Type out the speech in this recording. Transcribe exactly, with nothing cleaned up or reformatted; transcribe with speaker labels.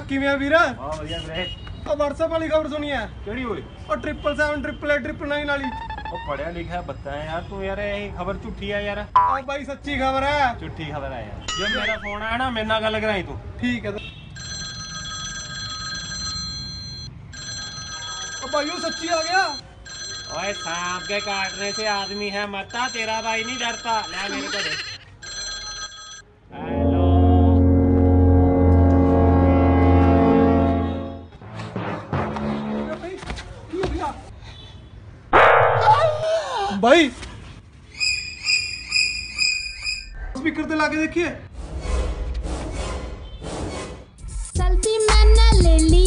Speaker 1: किवें वीर?
Speaker 2: हां बढ़िया वीरे।
Speaker 1: ओ WhatsApp वाली खबर सुनी है?
Speaker 2: केड़ी ओए?
Speaker 1: ओ triple seven triple eight triple nine वाली।
Speaker 2: ओ पढ़िया लिखा बता है यार तू यार, ये खबर झूठी है यार।
Speaker 1: ओ भाई सच्ची खबर है।
Speaker 2: झूठी खबर है यार। जो मेरा फोन आया ना मेरे नाल गल कराई तू।
Speaker 1: ठीक है। ओ भाई वो सच्ची आ गया।
Speaker 2: ओए सांप के काटने से आदमी है मरता, तेरा भाई नहीं डरता। ले मेरे को दे। हेलो
Speaker 1: भाई स्पीकर पे लाके देखिए।
Speaker 3: सेल्फी मैंने ले ली।